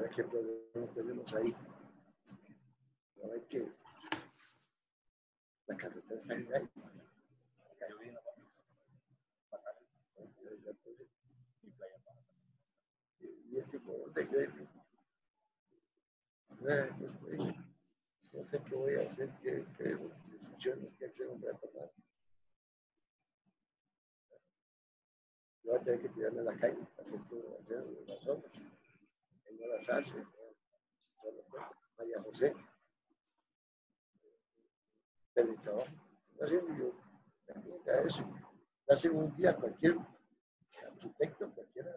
¿Qué problema tenemos ahí? No hay que... La carretera está ahí. Y este por de crédito. No sé qué voy a hacer, qué decisiones, qué acciones voy a tomar. Yo voy a tener que tirarme a la calle, hacer las obras. Él no las hace. María José, del trabajo. No sé, yo también a eso. Hace un día cualquier arquitecto, cualquiera.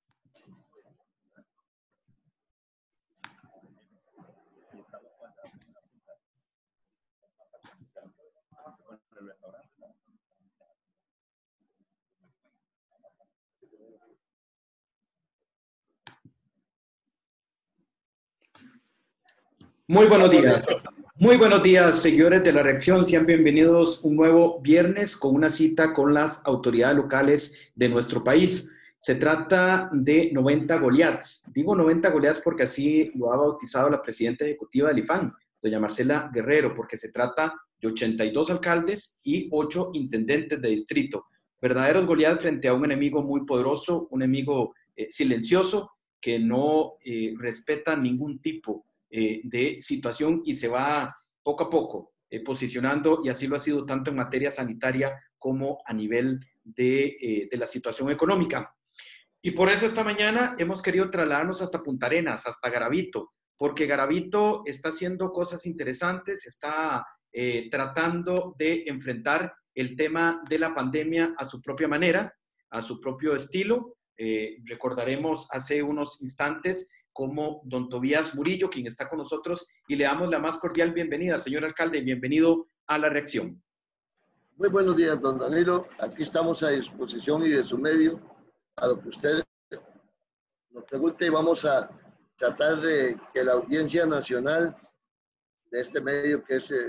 Muy buenos días. Muy buenos días, seguidores de La Reacción. Sean bienvenidos un nuevo viernes con una cita con las autoridades locales de nuestro país. Se trata de 90 Goliaths. Digo 90 Goliaths porque así lo ha bautizado la presidenta ejecutiva del IFAN, doña Marcela Guerrero, porque se trata de 82 alcaldes y 8 intendentes de distrito. Verdaderos Goliaths frente a un enemigo muy poderoso, un enemigo silencioso que no respeta ningún tipo de situación y se va poco a poco posicionando, y así lo ha sido tanto en materia sanitaria como a nivel de la situación económica. Y por eso esta mañana hemos querido trasladarnos hasta Punta Arenas, hasta Garavito, porque Garavito está haciendo cosas interesantes, está tratando de enfrentar el tema de la pandemia a su propia manera, a su propio estilo. Recordaremos hace unos instantes como don Tobías Murillo, quien está con nosotros, y le damos la más cordial bienvenida. Señor alcalde, bienvenido a La Reacción. Muy buenos días, don Danilo. Aquí estamos a disposición y de su medio a lo que usted nos pregunte, y vamos a tratar de que la audiencia nacional de este medio, que es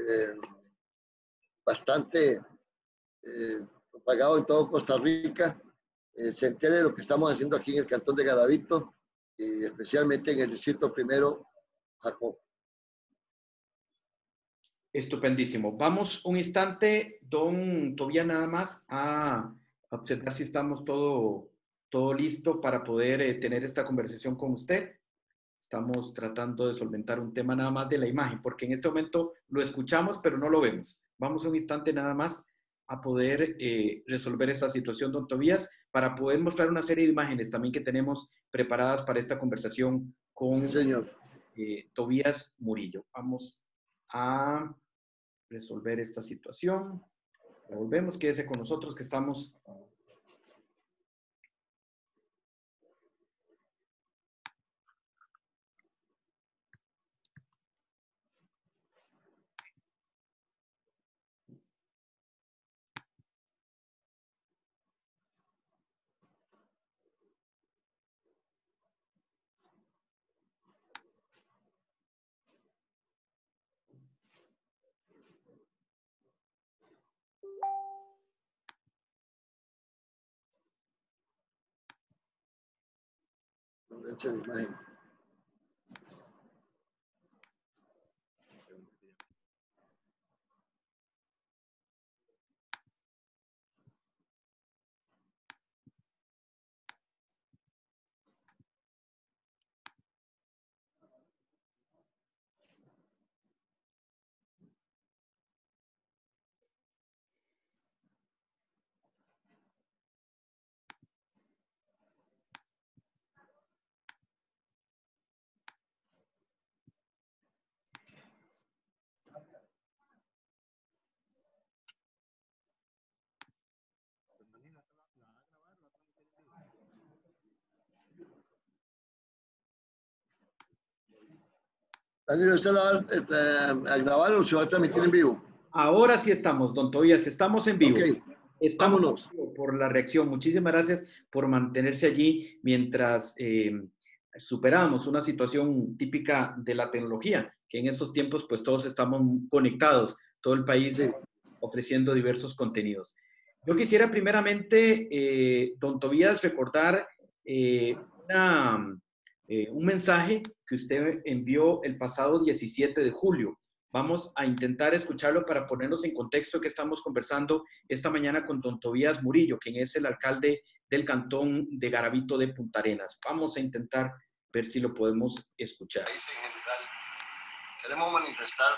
bastante propagado en todo Costa Rica, se entere de lo que estamos haciendo aquí en el cantón de Garavito, y especialmente en el distrito primero, Jacob. Estupendísimo. Vamos un instante, don Tobías, nada más a observar si estamos todo listo para poder tener esta conversación con usted. Estamos tratando de solventar un tema nada más de la imagen, porque en este momento lo escuchamos, pero no lo vemos. Vamos un instante nada más a poder resolver esta situación, don Tobías, para poder mostrar una serie de imágenes también que tenemos preparadas para esta conversación con Sí, señor. Tobías Murillo. Vamos a resolver esta situación. Volvemos, quédese con nosotros que estamos... Echa la imagen. Danilo, ¿usted la va a grabar o se va a transmitir en vivo? Ahora sí estamos, don Tobías, estamos en vivo. Ok, Estamos vámonos. en vivo por La Reacción. Muchísimas gracias por mantenerse allí mientras superamos una situación típica de la tecnología, que en estos tiempos pues todos estamos conectados, todo el país Sí. ofreciendo diversos contenidos. Yo quisiera primeramente, don Tobías, recordar un mensaje que usted envió el pasado 17 de julio. Vamos a intentar escucharlo para ponernos en contexto que estamos conversando esta mañana con don Tobías Murillo, quien es el alcalde del cantón de Garavito de Punta Arenas. Vamos a intentar ver si lo podemos escuchar. Queremos manifestar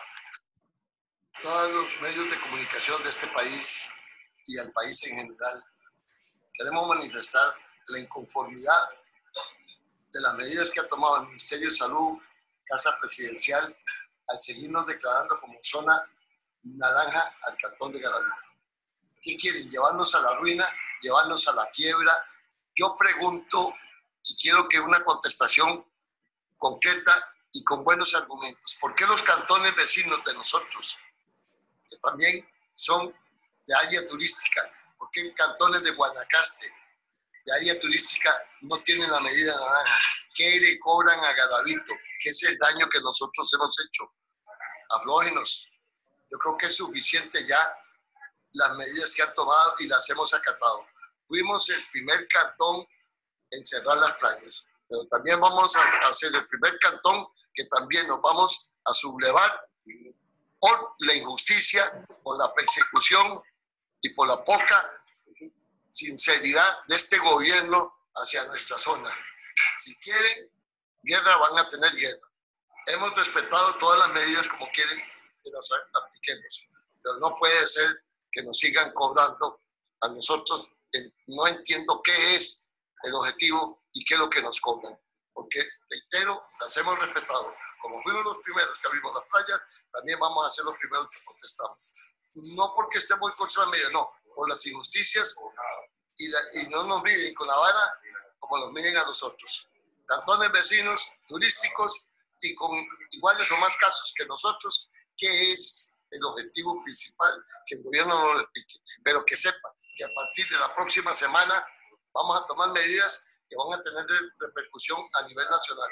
todos los medios de comunicación de este país y al país en general. Queremos manifestar la inconformidad de las medidas que ha tomado el Ministerio de Salud, Casa Presidencial, al seguirnos declarando como zona naranja al cantón de Garavito. ¿Qué quieren? ¿Llevarnos a la ruina? ¿Llevarnos a la quiebra? Yo pregunto y quiero que una contestación concreta y con buenos argumentos. ¿Por qué los cantones vecinos de nosotros, que también son de área turística, por qué cantones de Guanacaste, de área turística, no tienen la medida naranja? ¿Qué le cobran a Garavito? ¿Qué es el daño que nosotros hemos hecho? Aflójenos. Yo creo que es suficiente ya las medidas que han tomado y las hemos acatado. Fuimos el primer cantón en cerrar las playas, pero también vamos a ser el primer cantón que también nos vamos a sublevar por la injusticia, por la persecución y por la poca sinceridad de este gobierno hacia nuestra zona. Si quieren guerra, van a tener guerra. Hemos respetado todas las medidas como quieren que las apliquemos, pero no puede ser que nos sigan cobrando a nosotros. No entiendo qué es el objetivo y qué es lo que nos cobran, porque, reitero, las hemos respetado. Como fuimos los primeros que abrimos las playas, también vamos a ser los primeros que contestamos. No porque estemos en contra de la medida, no, por las injusticias y no nos miden con la vara como nos miden a nosotros. Cantones vecinos, turísticos y con iguales o más casos que nosotros, ¿qué es el objetivo principal? Que el gobierno no lo explique, pero que sepa que a partir de la próxima semana vamos a tomar medidas que van a tener repercusión a nivel nacional.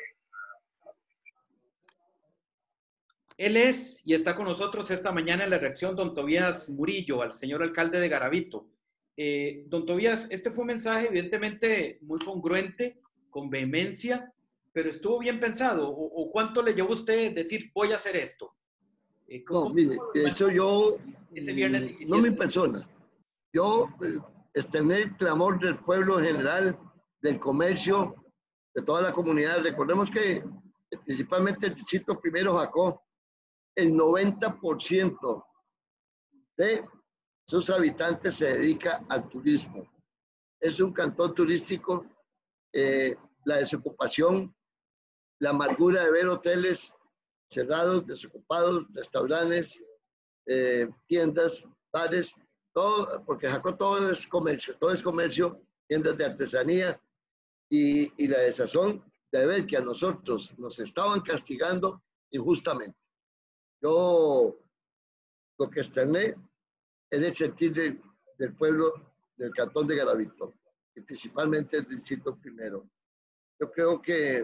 Él es y está con nosotros esta mañana en la reacción don Tobías Murillo, al señor alcalde de Garavito. Don Tobías, este fue un mensaje evidentemente muy congruente, con vehemencia, pero estuvo bien pensado. ¿O cuánto le llevó a usted decir voy a hacer esto? No, mire, eso yo, ese viernes 17. no mi persona. Yo externé el clamor del pueblo en general, del comercio, de toda la comunidad. Recordemos que principalmente el distrito primero Jacó, el 90% de sus habitantes se dedica al turismo. Es un cantón turístico. La desocupación, la amargura de ver hoteles cerrados, desocupados, restaurantes, tiendas, bares, todo, porque Jacó todo es comercio, tiendas de artesanía y la desazón de ver que a nosotros nos estaban castigando injustamente. Yo lo que externé es el sentir del pueblo del cantón de Garavito y principalmente el distrito primero. Yo creo que,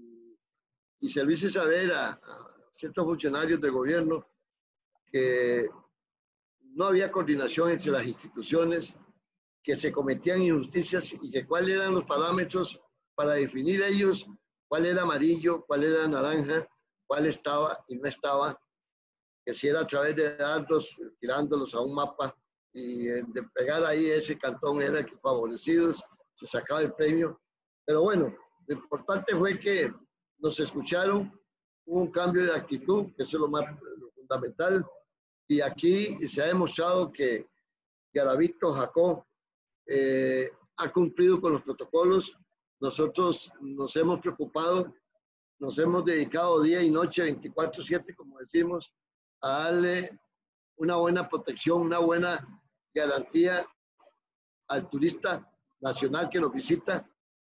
y se lo hice saber a ciertos funcionarios del gobierno, que no había coordinación entre las instituciones, que se cometían injusticias y que cuáles eran los parámetros para definir ellos cuál era amarillo, cuál era naranja, cuál estaba y no estaba, que si era a través de dardos, tirándolos a un mapa y de pegar ahí ese cantón era el que favorecidos, se sacaba el premio. Pero bueno, lo importante fue que nos escucharon, hubo un cambio de actitud, que eso es lo fundamental, y aquí se ha demostrado que Garavito Jacó ha cumplido con los protocolos. Nosotros nos hemos preocupado, nos hemos dedicado día y noche, 24/7, como decimos, a darle una buena protección, una buena garantía al turista nacional que nos visita,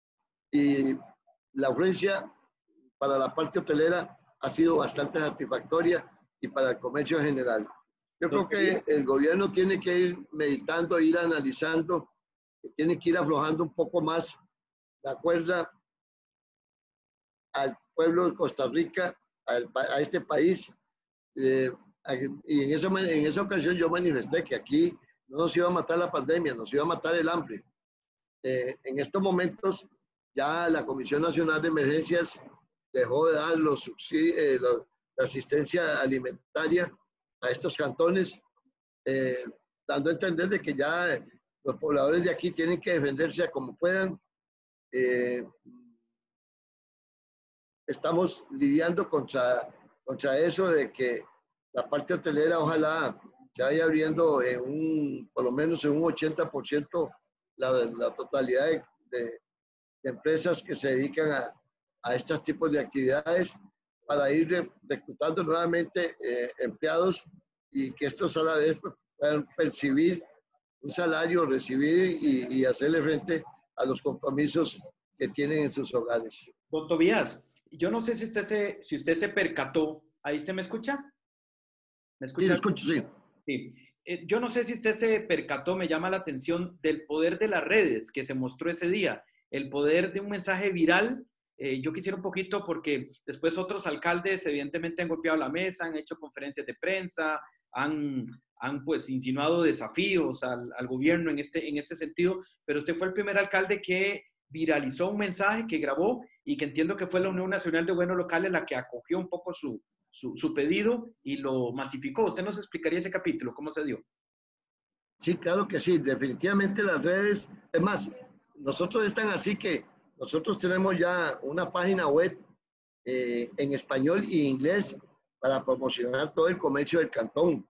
y la afluencia para la parte hotelera ha sido bastante satisfactoria y para el comercio en general. Yo creo que el gobierno tiene que ir meditando, ir analizando, tiene que ir aflojando un poco más la cuerda al pueblo de Costa Rica, a este país. Y en esa ocasión yo manifesté que aquí no nos iba a matar la pandemia, nos iba a matar el hambre. En estos momentos ya la Comisión Nacional de Emergencias dejó de dar los subsidios, la asistencia alimentaria a estos cantones, dando a entender de que ya los pobladores de aquí tienen que defenderse como puedan. Estamos lidiando contra eso de que la parte hotelera ojalá se vaya abriendo por lo menos en un 80% la totalidad de empresas que se dedican a estos tipos de actividades para ir reclutando nuevamente empleados y que estos a la vez pues, puedan percibir un salario, recibir y hacerle frente a los compromisos que tienen en sus hogares. Don Tobías, yo no sé si usted se percató, ¿ahí se me escucha? ¿Me escucha? Sí, escucho, sí. Sí. Yo no sé si usted se percató, me llama la atención del poder de las redes que se mostró ese día, el poder de un mensaje viral. Yo quisiera un poquito porque después otros alcaldes evidentemente han golpeado la mesa, han hecho conferencias de prensa, han pues insinuado desafíos al gobierno en este sentido, pero usted fue el primer alcalde que viralizó un mensaje, que grabó y que entiendo que fue la Unión Nacional de Gobiernos Locales la que acogió un poco su pedido y lo masificó. ¿Usted nos explicaría ese capítulo? ¿Cómo se dio? Sí, claro que sí. Definitivamente las redes, es más, nosotros están así que nosotros tenemos ya una página web en español y inglés para promocionar todo el comercio del cantón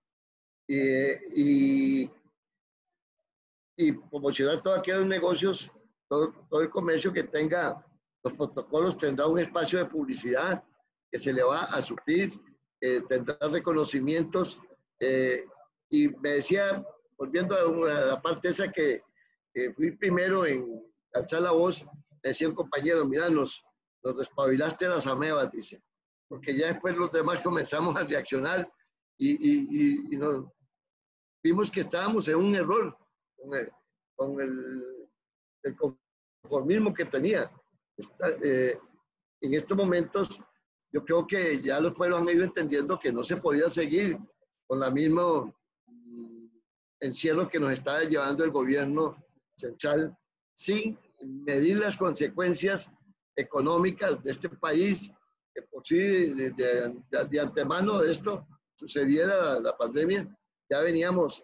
y promocionar todos aquellos negocios, todo el comercio que tenga los protocolos, tendrá un espacio de publicidad que se le va a suplir, tendrá reconocimientos. Y me decía, volviendo a la parte esa que fui primero en alzar la voz, me decía un compañero, mira, nos despabilaste las amebas, dice, porque ya después los demás comenzamos a reaccionar y nos vimos que estábamos en un error con el conformismo que tenía. En estos momentos, yo creo que ya los pueblos han ido entendiendo que no se podía seguir con la misma encierro que nos está llevando el gobierno central sin medir las consecuencias económicas de este país, que por sí de antemano de esto sucediera la pandemia, ya veníamos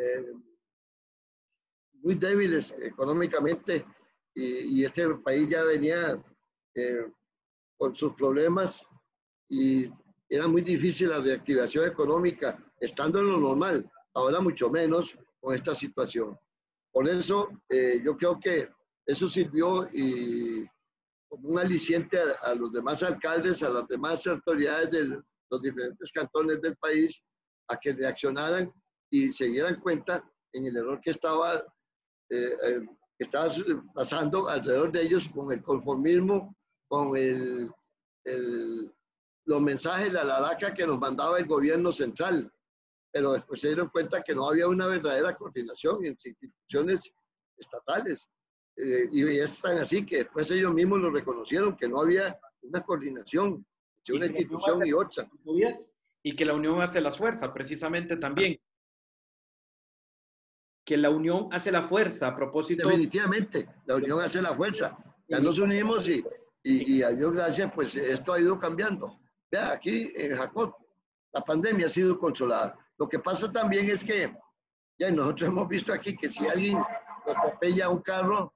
muy débiles económicamente y este país ya venía con sus problemas y era muy difícil la reactivación económica estando en lo normal, ahora mucho menos con esta situación. Por eso yo creo que eso sirvió como un aliciente a los demás alcaldes, a las demás autoridades de los diferentes cantones del país, a que reaccionaran y se dieran cuenta en el error que estaba pasando alrededor de ellos con el conformismo, con los mensajes, la laraca que nos mandaba el gobierno central. Pero después se dieron cuenta que no había una verdadera coordinación entre instituciones estatales. Y es tan así que después ellos mismos lo reconocieron, que no había una coordinación entre una institución y otra. Y que la unión hace la fuerza, precisamente también. Que la unión hace la fuerza, a propósito. Definitivamente, la unión hace la fuerza. Ya nos unimos y a Dios gracias, pues esto ha ido cambiando. Vea, aquí en Jacot, la pandemia ha sido controlada. Lo que pasa también es que ya nosotros hemos visto aquí que si alguien atropella un carro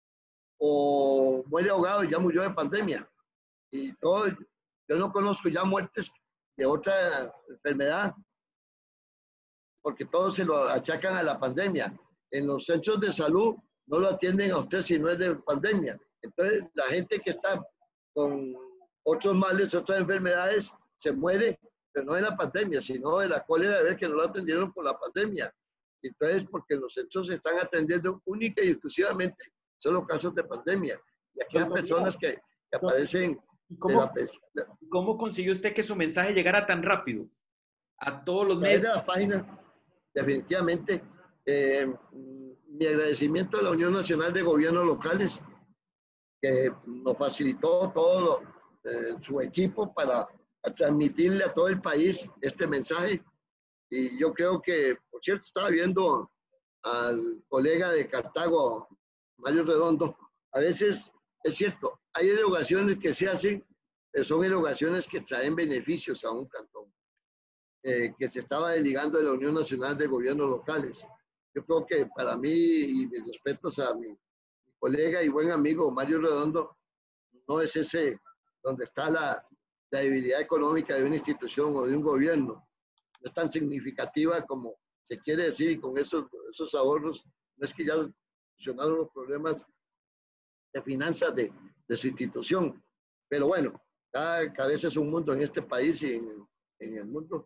o muere ahogado, ya murió de pandemia. Y todo, yo no conozco ya muertes de otra enfermedad, porque todos se lo achacan a la pandemia. En los centros de salud no lo atienden a usted si no es de pandemia. Entonces, la gente que está con otros males, otras enfermedades, se muere, pero no de la pandemia, sino de la cólera de ver que no lo atendieron por la pandemia. Entonces, porque los centros se están atendiendo única y exclusivamente solo casos de pandemia. Y aquí hay personas que aparecen... ¿Cómo consiguió usted que su mensaje llegara tan rápido a todos los medios? De la página, definitivamente, mi agradecimiento a la Unión Nacional de Gobiernos Locales, que nos facilitó todo su equipo para transmitirle a todo el país este mensaje. Y yo creo que, por cierto, estaba viendo al colega de Cartago, Mario Redondo, a veces es cierto, hay derogaciones que se hacen son erogaciones que traen beneficios a un cantón, que se estaba desligando de la Unión Nacional de Gobiernos Locales. Yo creo que para mí, y mis respetos a mi colega y buen amigo Mario Redondo, no es ese donde está la debilidad económica de una institución o de un gobierno. No es tan significativa como se quiere decir, y con esos ahorros no es que ya solucionaron los problemas de finanzas de su institución. Pero bueno, cada cabeza es un mundo en este país y en el mundo.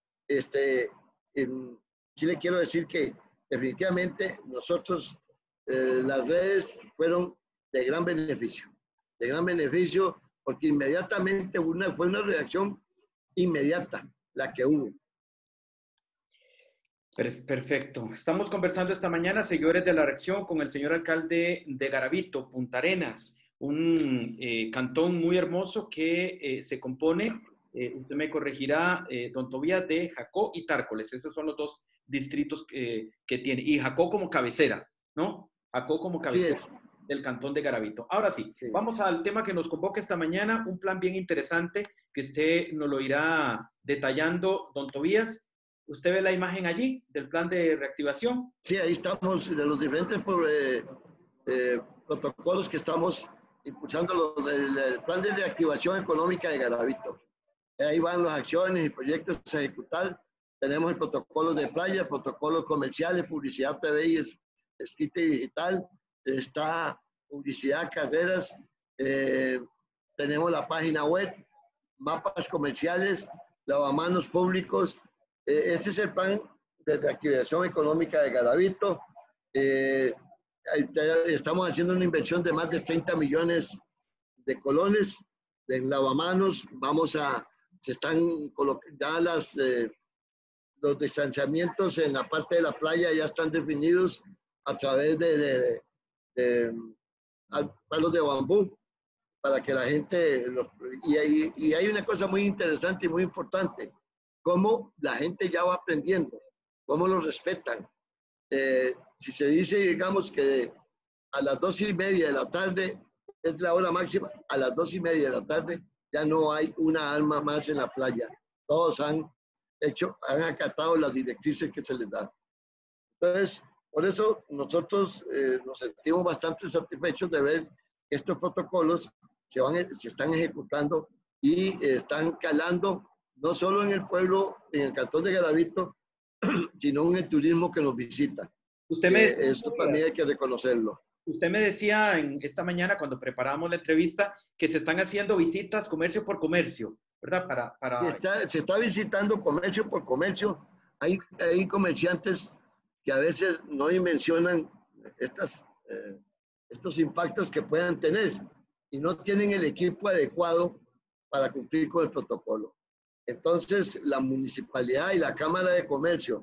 Sí le quiero decir que definitivamente nosotros, las redes fueron de gran beneficio, porque inmediatamente fue una reacción inmediata la que hubo. Perfecto. Estamos conversando esta mañana, seguidores de la reacción, con el señor alcalde de Garavito, Punta Arenas, un cantón muy hermoso que se compone, usted me corregirá, don Tobías, de Jacó y Tárcoles. Esos son los dos distritos que tiene. Y Jacó como cabecera, ¿no? Jacó como cabecera del cantón de Garavito. Ahora sí, vamos al tema que nos convoca esta mañana, un plan bien interesante que usted nos lo irá detallando, don Tobías. ¿Usted ve la imagen allí del plan de reactivación? Sí, ahí estamos, de los diferentes protocolos que estamos impulsando, el plan de reactivación económica de Garavito. Ahí van las acciones y proyectos a ejecutar. Tenemos el protocolo de playa, protocolos comerciales, publicidad TV y escrita y digital. Está publicidad, carreras. Tenemos la página web, mapas comerciales, lavamanos públicos. Este es el plan de reactivación económica de Garavito. Estamos haciendo una inversión de más de 30 millones de colones en lavamanos. Se están colocando ya los distanciamientos en la parte de la playa ya están definidos a través de palos de bambú para que la gente, y hay una cosa muy interesante y muy importante, cómo la gente ya va aprendiendo, cómo lo respetan. Si se dice, digamos, que a las 2:30 de la tarde es la hora máxima, a las 2:30 de la tarde ya no hay una alma más en la playa. Todos han acatado las directrices que se les dan. Entonces, por eso nosotros nos sentimos bastante satisfechos de ver que estos protocolos se están ejecutando y están calando no solo en el pueblo, en el cantón de Garavito, sino en el turismo que nos visita. Esto también hay que reconocerlo. Usted me decía esta mañana cuando preparábamos la entrevista que se están haciendo visitas comercio por comercio, ¿verdad? Se está visitando comercio por comercio. Hay comerciantes que a veces no dimensionan estos impactos que puedan tener y no tienen el equipo adecuado para cumplir con el protocolo. Entonces, la municipalidad y la Cámara de Comercio,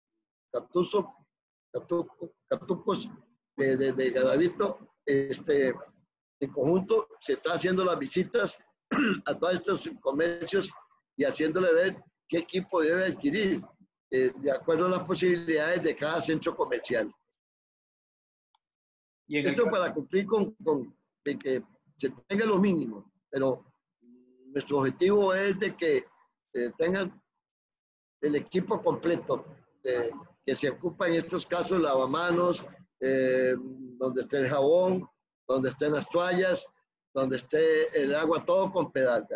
Catucos de Garavito, en conjunto se está haciendo las visitas a todos estos comercios y haciéndole ver qué equipo debe adquirir de acuerdo a las posibilidades de cada centro comercial. Esto para cumplir con de que se tenga lo mínimo, pero nuestro objetivo es de que tengan el equipo completo que se ocupa en estos casos, lavamanos, donde esté el jabón, donde estén las toallas, donde esté el agua, todo con pedal.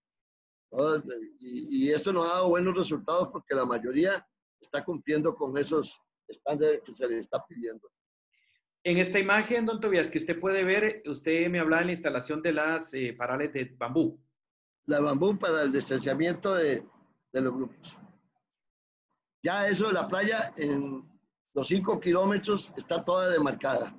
Y esto nos ha dado buenos resultados porque la mayoría está cumpliendo con esos estándares que se les está pidiendo. En esta imagen, don Tobías, que usted puede ver, usted me hablaba de la instalación de las parales de bambú. La bambú para el distanciamiento de los grupos. Ya eso de la playa, en los 5 kilómetros, está toda demarcada.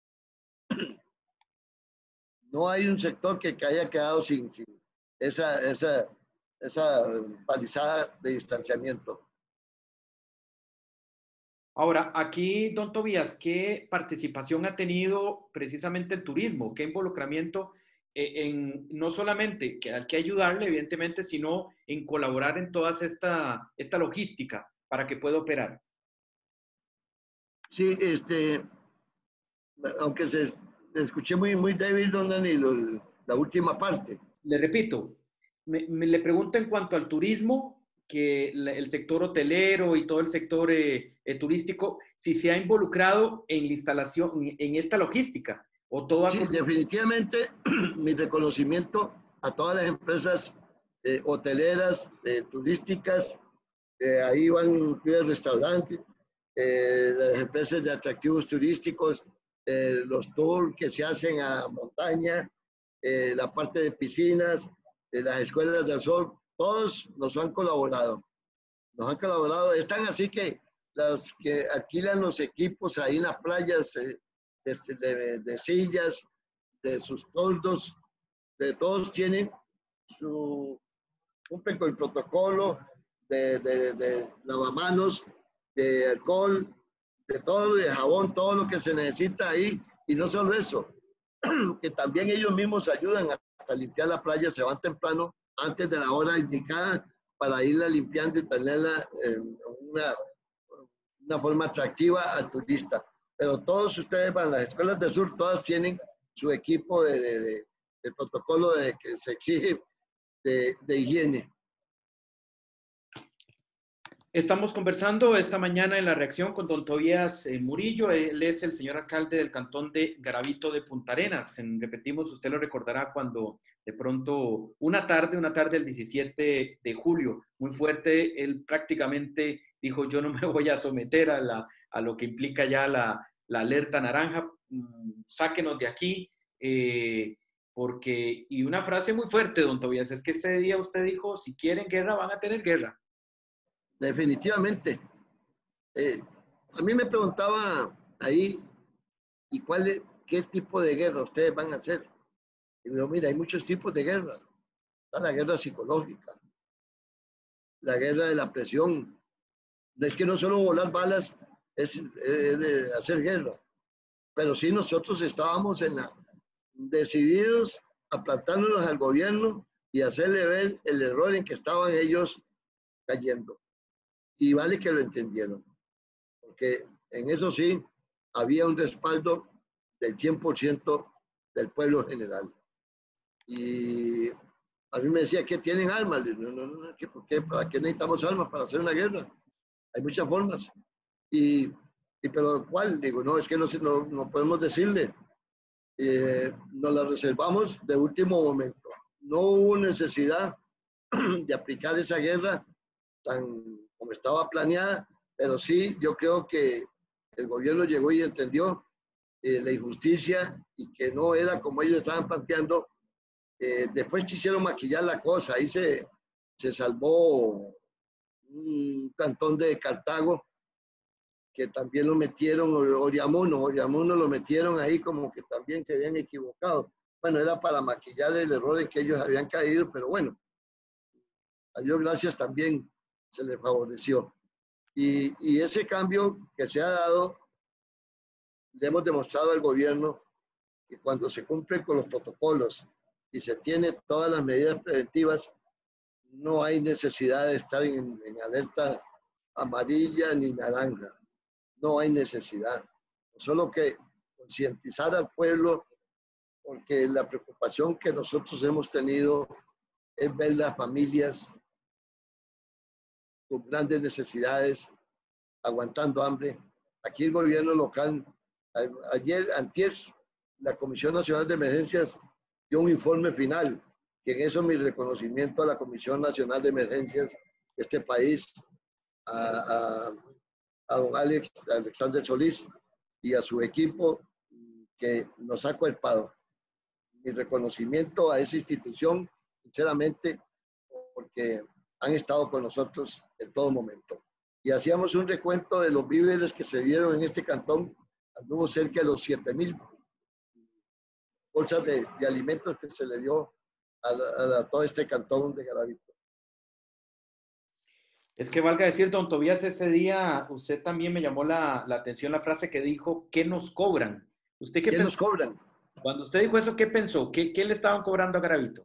No hay un sector que haya quedado sin esa palizada de distanciamiento. Ahora, aquí, don Tobías, ¿qué participación ha tenido precisamente el turismo? ¿Qué involucramiento no solamente que hay que ayudarle, evidentemente, sino en colaborar en toda esta logística para que pueda operar? Sí, aunque se escuché muy débil, don Danilo, la última parte. le repito, le pregunto en cuanto al turismo, que el sector hotelero y todo el sector turístico, si se ha involucrado en la instalación, en esta logística, o todo ha... Sí, definitivamente mi reconocimiento a todas las empresas hoteleras, turísticas, ahí van incluidos restaurantes, las empresas de atractivos turísticos, los tours que se hacen a montaña, la parte de piscinas, las escuelas del sol, todos nos han colaborado. Nos han colaborado, están así que los que alquilan los equipos ahí en las playas, de sillas, de sus toldos, de todos tienen cumplen con el protocolo de lavamanos, de alcohol, de todo, de jabón, todo lo que se necesita ahí. Y no solo eso, que también ellos mismos ayudan hasta limpiar la playa, se van temprano, antes de la hora indicada, para irla limpiando y tenerla una forma atractiva al turista. Pero todos ustedes van a las escuelas del sur, todas tienen su equipo de protocolo que se exige de higiene. Estamos conversando esta mañana en La Reacción con don Tobías Murillo. Él es el señor alcalde del cantón de Garavito de Punta Arenas. Repetimos, usted lo recordará cuando de pronto una tarde del 17 de julio, muy fuerte, él prácticamente dijo: yo no me voy a someter a lo que implica ya la alerta naranja, sáquenos de aquí, porque, y una frase muy fuerte, don Tobías, es que ese día usted dijo: si quieren guerra, van a tener guerra. Definitivamente. A mí me preguntaba ahí, ¿y qué tipo de guerra ustedes van a hacer? Y digo, mira, hay muchos tipos de guerra. Está la guerra psicológica, la guerra de la presión. Es que no solo volar balas es de hacer guerra, pero sí nosotros estábamos decididos a plantárnoslos al gobierno y hacerle ver el error en que estaban ellos cayendo. Y vale que lo entendieron, porque en eso sí había un respaldo del 100% del pueblo general. Y a mí me decía: ¿qué tienen armas? No, ¿por qué? ¿Para qué necesitamos armas para hacer una guerra? Hay muchas formas. Pero ¿cuál? Digo, no, es que no podemos decirle. Nos la reservamos de último momento. No hubo necesidad de aplicar esa guerra tan como estaba planeada, pero sí, yo creo que el gobierno llegó y entendió la injusticia y que no era como ellos estaban planteando. Después quisieron maquillar la cosa, ahí se salvó un cantón de Cartago, que también lo metieron, Oriamuno lo metieron ahí como que también se habían equivocado. Bueno, era para maquillar el error en que ellos habían caído, pero bueno, a Dios gracias también se les favoreció. Y ese cambio que se ha dado, le hemos demostrado al gobierno que cuando se cumplen con los protocolos y se tiene todas las medidas preventivas, no hay necesidad de estar en alerta amarilla ni naranja. No hay necesidad. Solo que concientizar al pueblo, porque la preocupación que nosotros hemos tenido es ver las familias con grandes necesidades, aguantando hambre. Aquí el gobierno local, antier, la Comisión Nacional de Emergencias dio un informe final, que en eso mi reconocimiento a la Comisión Nacional de Emergencias de este país, a don Alexander Solís y a su equipo que nos ha cuerpado. Mi reconocimiento a esa institución, sinceramente, porque han estado con nosotros en todo momento. Y hacíamos un recuento de los víveres que se dieron en este cantón, anduvo cerca de los 7,000 bolsas de alimentos que se le dio a todo este cantón de Garavito. Es que valga decir, don Tobías, ese día usted también me llamó la atención la frase que dijo: ¿qué nos cobran? ¿Usted qué pensó? Nos cobran? Cuando usted dijo eso, ¿qué pensó? ¿Qué le estaban cobrando a Garavito?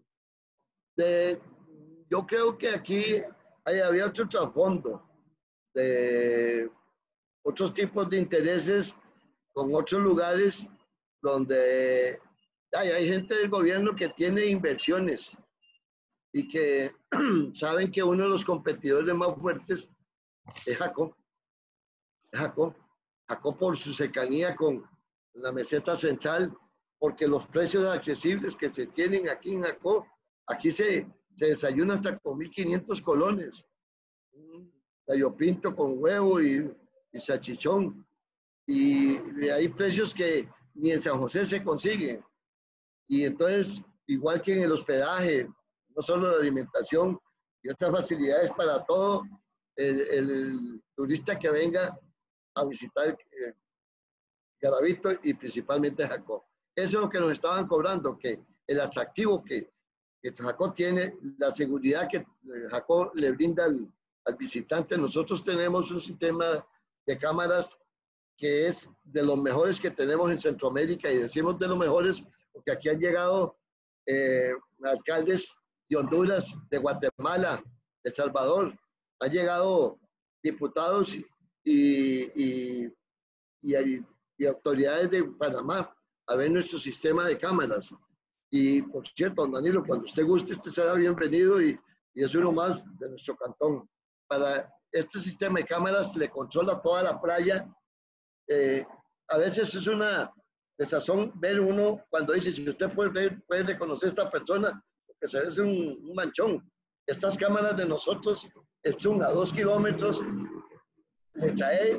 Yo creo que aquí había otro trasfondo, de otros tipos de intereses con otros lugares donde hay gente del gobierno que tiene inversiones y que saben que uno de los competidores más fuertes es Jacó. Jacó por su cercanía con la meseta central, porque los precios accesibles que se tienen aquí en Jacó, aquí se desayuna hasta con 1.500 colones. Gallo pinto con huevo y salchichón. Y hay precios que ni en San José se consiguen. Y entonces, igual que en el hospedaje, no solo la alimentación y otras facilidades para todo el turista que venga a visitar Garavito y principalmente Jacó. Eso es lo que nos estaban cobrando, que el atractivo que Jacó tiene, la seguridad que Jacó le brinda al visitante. Nosotros tenemos un sistema de cámaras que es de los mejores que tenemos en Centroamérica, y decimos de los mejores porque aquí han llegado alcaldes de Honduras, de Guatemala, de El Salvador, han llegado diputados y autoridades de Panamá a ver nuestro sistema de cámaras. Y por cierto, don Danilo, cuando usted guste, usted será bienvenido y es uno más de nuestro cantón. Para este sistema de cámaras le controla toda la playa. A veces es una desazón ver uno cuando dice, si usted puede reconocer a esta persona, porque se ve es un manchón. Estas cámaras de nosotros son a 2 kilómetros, le trae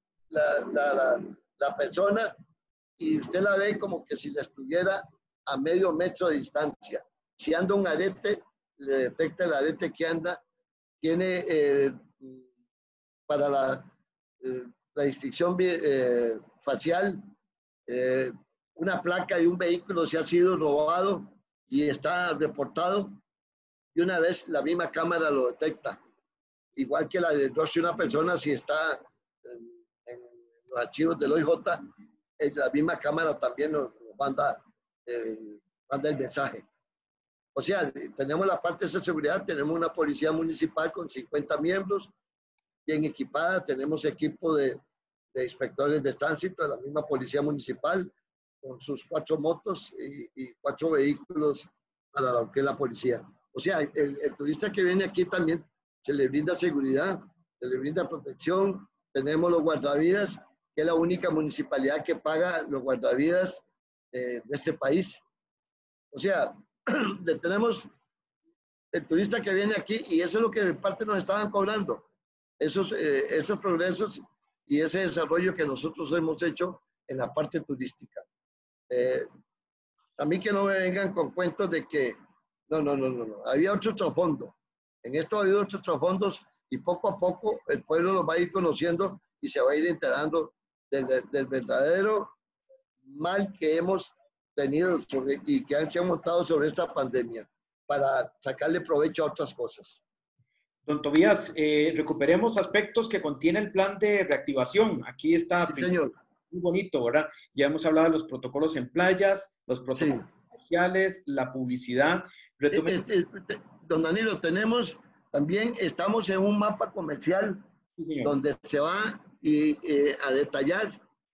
la persona y usted la ve como que si la estuviera a medio metro de distancia. Si anda un arete, le detecta el arete que anda. Tiene para la distinción facial, una placa de un vehículo se ha sido robado y está reportado, y una vez la misma cámara lo detecta. Igual que la de una persona, si está en los archivos del OIJ, la misma cámara también nos manda el mensaje. O sea, tenemos la parte de seguridad, tenemos una policía municipal con 50 miembros, bien equipada, tenemos equipo de inspectores de tránsito de la misma policía municipal, con sus 4 motos y 4 vehículos para lo que es la policía. O sea, el turista que viene aquí también se le brinda seguridad, se le brinda protección. Tenemos los guardavidas, que es la única municipalidad que paga los guardavidas de este país. O sea, tenemos el turista que viene aquí, y eso es lo que en parte nos estaban cobrando, esos progresos y ese desarrollo que nosotros hemos hecho en la parte turística. A mí que no me vengan con cuentos de que no. Había otro trasfondo. En esto ha habido otros trasfondos, y poco a poco el pueblo los va a ir conociendo y se va a ir enterando del verdadero mal que hemos tenido y que se han montado sobre esta pandemia para sacarle provecho a otras cosas. Don Tobías, recuperemos aspectos que contiene el plan de reactivación. Aquí está. Sí, señor. Muy bonito, ¿verdad? Ya hemos hablado de los protocolos en playas, los protocolos comerciales, la publicidad. Don Danilo, estamos en un mapa comercial, sí, donde se va a detallar,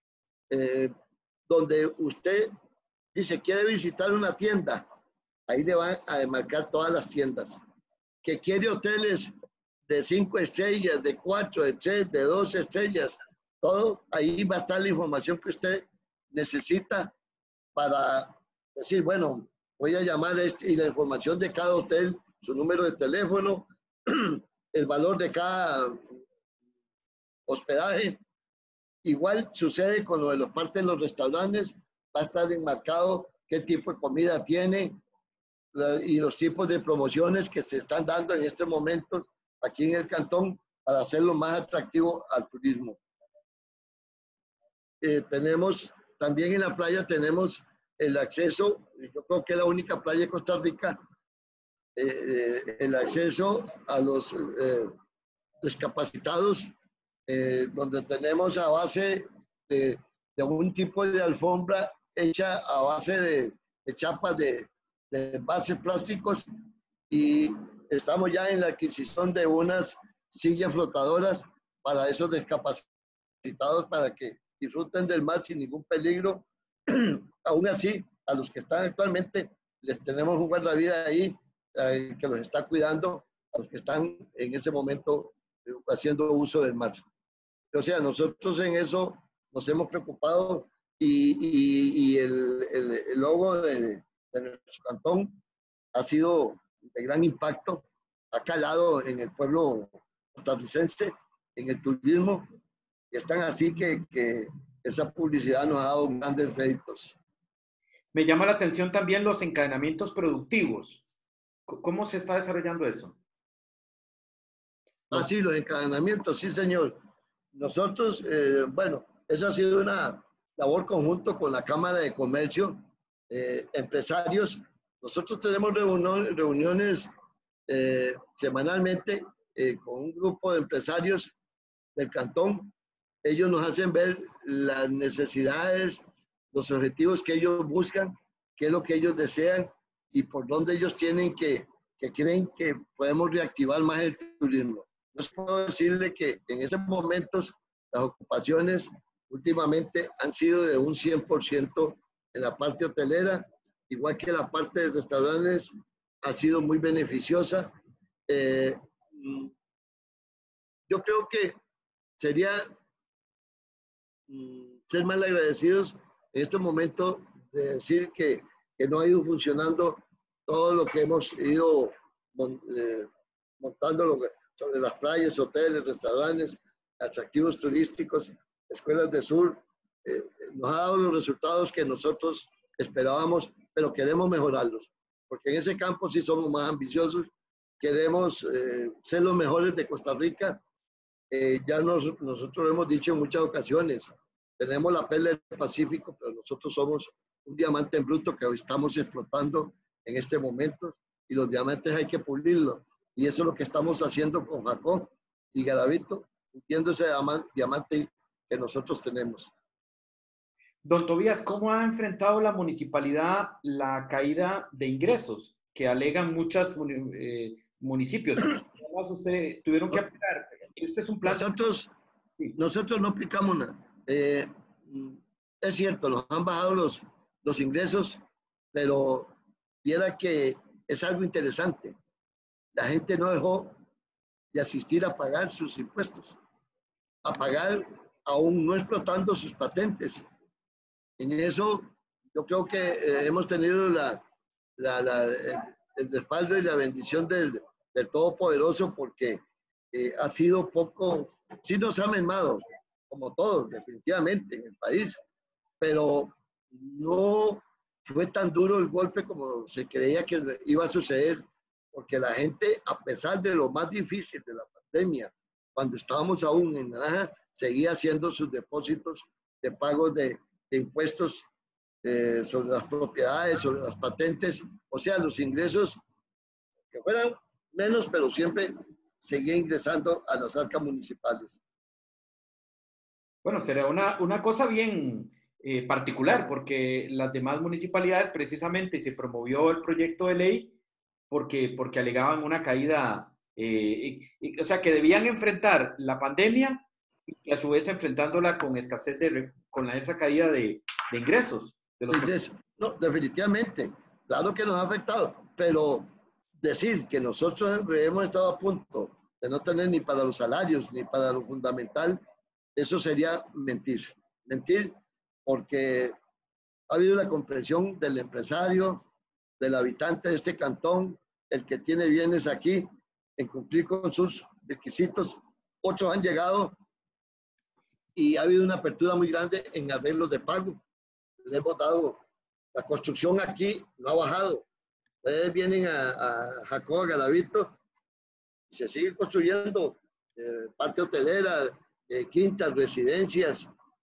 donde usted dice, quiere visitar una tienda, ahí le van a demarcar todas las tiendas. Que quiere hoteles de 5 estrellas, de 4, de 3, de 2 estrellas, todo ahí va a estar la información que usted necesita para decir, bueno, voy a llamar y la información de cada hotel, su número de teléfono, el valor de cada hospedaje. Igual sucede con lo de los partes de los restaurantes, va a estar enmarcado qué tipo de comida tiene y los tipos de promociones que se están dando en este momento aquí en el cantón para hacerlo más atractivo al turismo. Tenemos también en la playa, tenemos el acceso, yo creo que es la única playa de Costa Rica, el acceso a los discapacitados, donde tenemos a base de un tipo de alfombra hecha a base de chapas de envases plásticos, y estamos ya en la adquisición de unas sillas flotadoras para esos discapacitados, para que disfruten del mar sin ningún peligro. Aún así, a los que están actualmente les tenemos un guardavidas ahí, que los está cuidando, a los que están en ese momento haciendo uso del mar. O sea, nosotros en eso nos hemos preocupado y el logo de nuestro cantón ha sido de gran impacto, ha calado en el pueblo costarricense, en el turismo, y están así que esa publicidad nos ha dado grandes réditos. Me llama la atención también los encadenamientos productivos. ¿Cómo se está desarrollando eso? Sí, los encadenamientos, sí, señor. Nosotros, bueno, esa ha sido una labor conjunto con la Cámara de Comercio, empresarios. Nosotros tenemos reuniones semanalmente con un grupo de empresarios del cantón. Ellos nos hacen ver las necesidades, los objetivos que ellos buscan, qué es lo que ellos desean y por dónde ellos tienen que creen que podemos reactivar más el turismo. Yo puedo decirle que en estos momentos las ocupaciones últimamente han sido de un 100% en la parte hotelera, igual que la parte de restaurantes ha sido muy beneficiosa. Yo creo que sería ser mal agradecidos en este momento de decir que no ha ido funcionando todo lo que hemos ido montando sobre las playas, hoteles, restaurantes, atractivos turísticos, escuelas de sur. Nos ha dado los resultados que nosotros esperábamos, pero queremos mejorarlos, porque en ese campo sí somos más ambiciosos, queremos ser los mejores de Costa Rica. Ya nosotros lo hemos dicho en muchas ocasiones, tenemos la perla del Pacífico, pero nosotros somos un diamante en bruto que hoy estamos explotando en este momento y los diamantes hay que pulirlos. Y eso es lo que estamos haciendo con Jacob y Garavito, puliendo ese diamante que nosotros tenemos. Don Tobías, ¿cómo ha enfrentado la municipalidad la caída de ingresos que alegan muchos municipios? Además, ustedes tuvieron que aplicar. Este es un plan. Nosotros no aplicamos nada. Es cierto, nos han bajado los ingresos, pero viera que es algo interesante. La gente no dejó de asistir a pagar sus impuestos, a pagar aún no explotando sus patentes. En eso yo creo que hemos tenido el respaldo y la bendición del Todopoderoso, porque ha sido poco, sí nos ha mermado, como todos, definitivamente, en el país, pero no fue tan duro el golpe como se creía que iba a suceder, porque la gente, a pesar de lo más difícil de la pandemia, cuando estábamos aún en naranja, seguía haciendo sus depósitos de pagos de impuestos sobre las propiedades, sobre las patentes, o sea, los ingresos que fueran menos, pero siempre seguía ingresando a las arcas municipales. Bueno, será una cosa bien particular, porque las demás municipalidades precisamente se promovió el proyecto de ley porque alegaban una caída, o sea, que debían enfrentar la pandemia y a su vez enfrentándola con escasez con esa caída de ingresos. No, definitivamente, claro que nos ha afectado, pero decir que nosotros hemos estado a punto de no tener ni para los salarios ni para lo fundamental, eso sería mentir. Mentir porque ha habido la comprensión del empresario, del habitante de este cantón, el que tiene bienes aquí, en cumplir con sus requisitos. 8 han llegado y ha habido una apertura muy grande en arreglos de pago. Le hemos dado, la construcción aquí no ha bajado. Ustedes vienen a Jacob, a Garavito, y se sigue construyendo parte hotelera, quintas, residencias.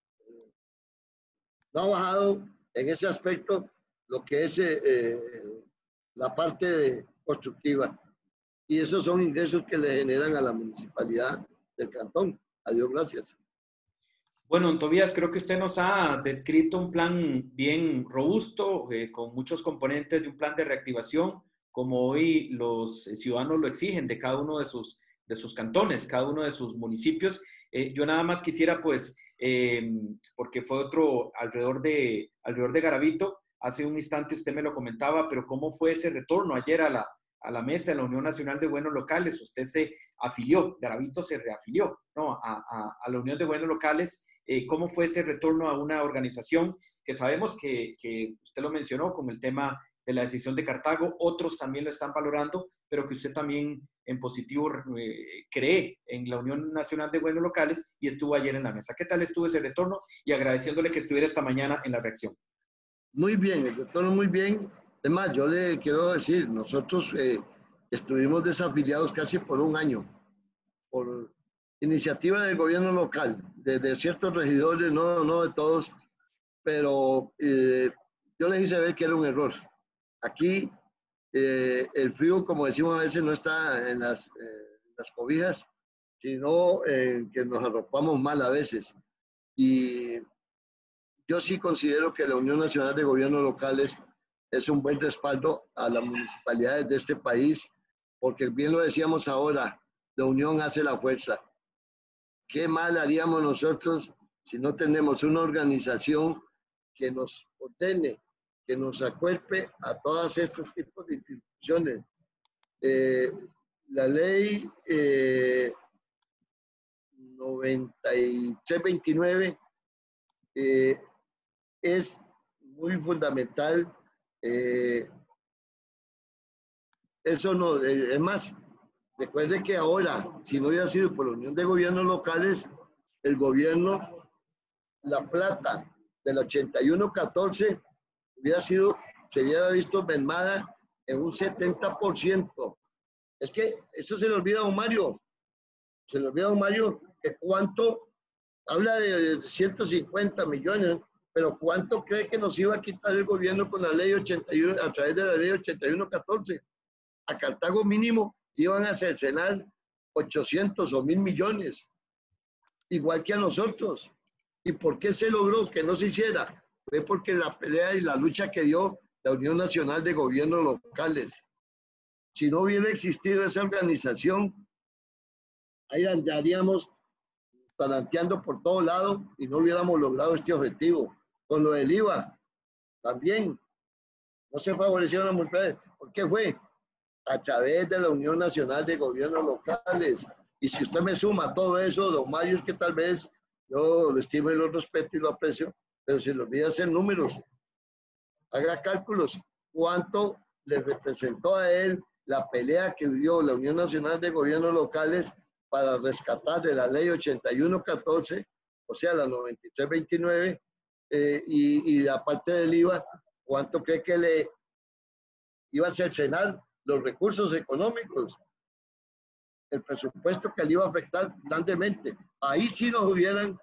No ha bajado en ese aspecto lo que es la parte constructiva. Y esos son ingresos que le generan a la municipalidad del cantón. Adiós, gracias. Bueno, don Tobías, creo que usted nos ha descrito un plan bien robusto, con muchos componentes de un plan de reactivación, como hoy los ciudadanos lo exigen de cada uno de sus cantones, cada uno de sus municipios. Yo nada más quisiera, pues, porque fue otro alrededor de Garavito, hace un instante usted me lo comentaba, pero ¿cómo fue ese retorno ayer a a la mesa de la Unión Nacional de Gobiernos Locales. Usted se afilió, Garavito se reafilió, ¿no? a la Unión de Gobiernos Locales. ¿Cómo fue ese retorno a una organización que sabemos que usted lo mencionó con el tema de la decisión de Cartago, otros también lo están valorando, pero que usted también en positivo cree en la Unión Nacional de Gobiernos Locales y estuvo ayer en la mesa? ¿Qué tal estuvo ese retorno? Y agradeciéndole que estuviera esta mañana en la reacción. Muy bien, el retorno muy bien. Además, yo le quiero decir, nosotros estuvimos desafiliados casi por un año, por iniciativa del gobierno local, de ciertos regidores, no de todos, pero yo les hice ver que era un error. Aquí el frío, como decimos a veces, no está en las cobijas, sino que nos arropamos mal a veces. Y yo sí considero que la Unión Nacional de Gobiernos Locales es un buen respaldo a las municipalidades de este país, porque bien lo decíamos ahora, la unión hace la fuerza. ¿Qué mal haríamos nosotros si no tenemos una organización que nos ordene, que nos acuerpe a todos estos tipos de instituciones? La ley 9329 es muy fundamental. Eso no, es más, recuerde que ahora, si no hubiera sido por la Unión de Gobiernos Locales, el gobierno, la plata del 8114 se hubiera visto mermada en un 70%. Es que eso se le olvida a don Mario. Se le olvida a don Mario que cuánto, habla de 150 millones, pero cuánto cree que nos iba a quitar el gobierno con la ley 81, a través de la ley 8114. A Cartago mínimo iban a cercenar 800 o 1,000 millones, igual que a nosotros. ¿Y por qué se logró que no se hiciera? Fue porque la pelea y la lucha que dio la Unión Nacional de Gobiernos Locales. Si no hubiera existido esa organización, ahí andaríamos talanteando por todo lado y no hubiéramos logrado este objetivo. Con lo del IVA, también no se favorecieron las mujeres. ¿Por qué fue? A través de la Unión Nacional de Gobiernos Locales. Y si usted me suma todo eso, don Mario, es que tal vez yo lo estimo y lo respeto y lo aprecio, pero se le olvida hacer números. Haga cálculos. ¿Cuánto le representó a él la pelea que dio la Unión Nacional de Gobiernos Locales para rescatar de la ley 8114, o sea, la 9329, y la parte del IVA, cuánto cree que le iba a cercenar los recursos económicos, el presupuesto que le iba a afectar grandemente? Ahí sí nos hubieran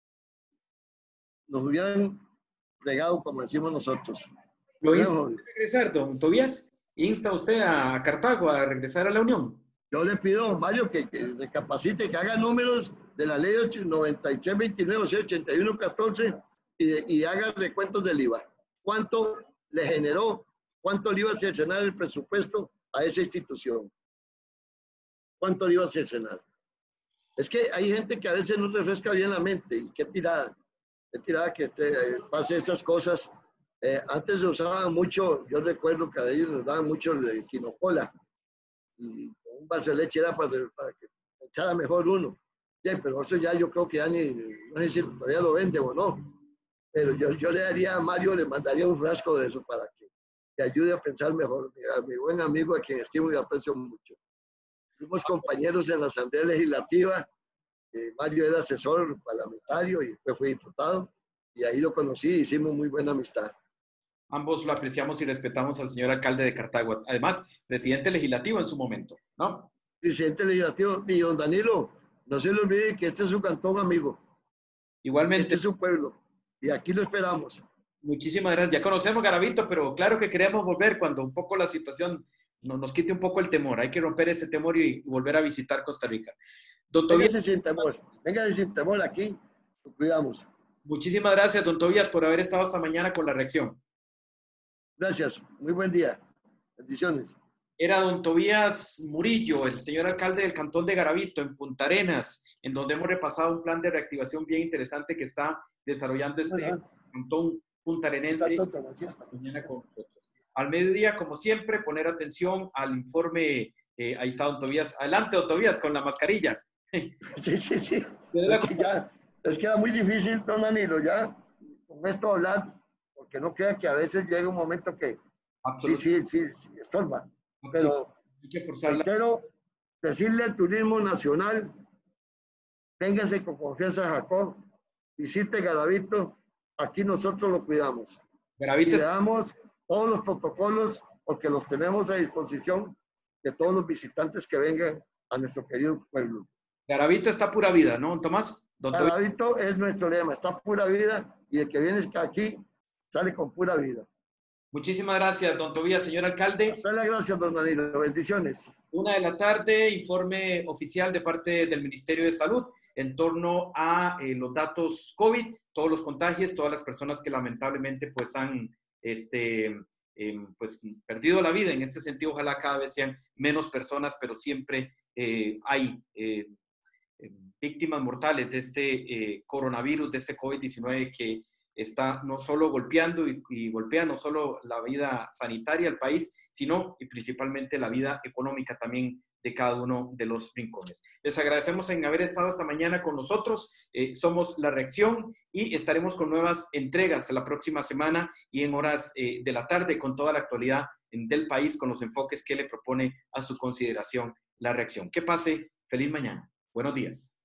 fregado, como decimos nosotros. ¿Lo insta a regresar, don Tobías? ¿Insta usted a Cartago a regresar a la Unión? Yo le pido, Mario, que recapacite, que haga números de la ley 9329, o sea, 8114, y haga recuentos del IVA. ¿Cuánto le generó? ¿Cuánto le iba a cercenar el presupuesto a esa institución? ¿Cuánto le iba a cercenar? Es que hay gente que a veces no refresca bien la mente, y qué tirada que pase esas cosas. Antes se usaban mucho, yo recuerdo que a ellos nos daban mucho de quinocola, y un vaso de leche era para que echara mejor uno. Bien, pero eso ya yo creo que ya no sé si todavía lo vende o no, pero yo le daría a Mario, le mandaría un frasco de eso para que ayude a pensar mejor. A mi buen amigo, a quien estimo y aprecio mucho. Fuimos compañeros en la Asamblea Legislativa. Mario era asesor parlamentario y después fue diputado, y ahí lo conocí y hicimos muy buena amistad. Ambos lo apreciamos y respetamos al señor alcalde de Cartago. Además, presidente legislativo en su momento, ¿no? Presidente legislativo. Y don Danilo, no se le olvide que este es su cantón, amigo. Igualmente. Este es su pueblo. Y aquí lo esperamos. Muchísimas gracias. Ya conocemos Garavito, pero claro que queremos volver cuando un poco la situación nos quite un poco el temor. Hay que romper ese temor y volver a visitar Costa Rica. Don Tobías, véngase sin temor. Véngase sin temor aquí. Lo cuidamos. Muchísimas gracias, don Tobías, por haber estado esta mañana con la reacción. Gracias. Muy buen día. Bendiciones. Era don Tobías Murillo, el señor alcalde del cantón de Garavito, en Punta Arenas, en donde hemos repasado un plan de reactivación bien interesante que está desarrollando este cantón puntarenense mañana con nosotros. al mediodía, como siempre, poner atención al informe. Ahí está don Tobías. Adelante, don Tobías, con la mascarilla. Sí, sí, sí. Es que ya, es que era muy difícil, don Danilo, ya con esto hablar, porque no crea que a veces llega un momento que sí, estorba. Pero hay que forzarla. quiero decirle al turismo nacional, véngase con confianza a Jacob, visite Garavito, aquí nosotros lo cuidamos. Garavito y le damos todos los protocolos, porque los tenemos a disposición de todos los visitantes que vengan a nuestro querido pueblo. Garavito está pura vida, ¿no, don Tomás? Garavito es nuestro lema, está pura vida, y el que viene aquí sale con pura vida. Muchísimas gracias, don Tobías. Señor alcalde. Muchas gracias, don Danilo. Bendiciones. 1:00 p.m, informe oficial de parte del Ministerio de Salud en torno a los datos COVID, todos los contagios, todas las personas que lamentablemente pues han pues, perdido la vida. En este sentido, ojalá cada vez sean menos personas, pero siempre hay víctimas mortales de este coronavirus, de este COVID-19 que está no solo golpeando y golpea no solo la vida sanitaria del país, sino y principalmente la vida económica también de cada uno de los rincones. Les agradecemos en haber estado esta mañana con nosotros. Somos La Reacción y estaremos con nuevas entregas la próxima semana y en horas de la tarde con toda la actualidad del país, con los enfoques que le propone a su consideración La Reacción. Que pase feliz mañana. Buenos días.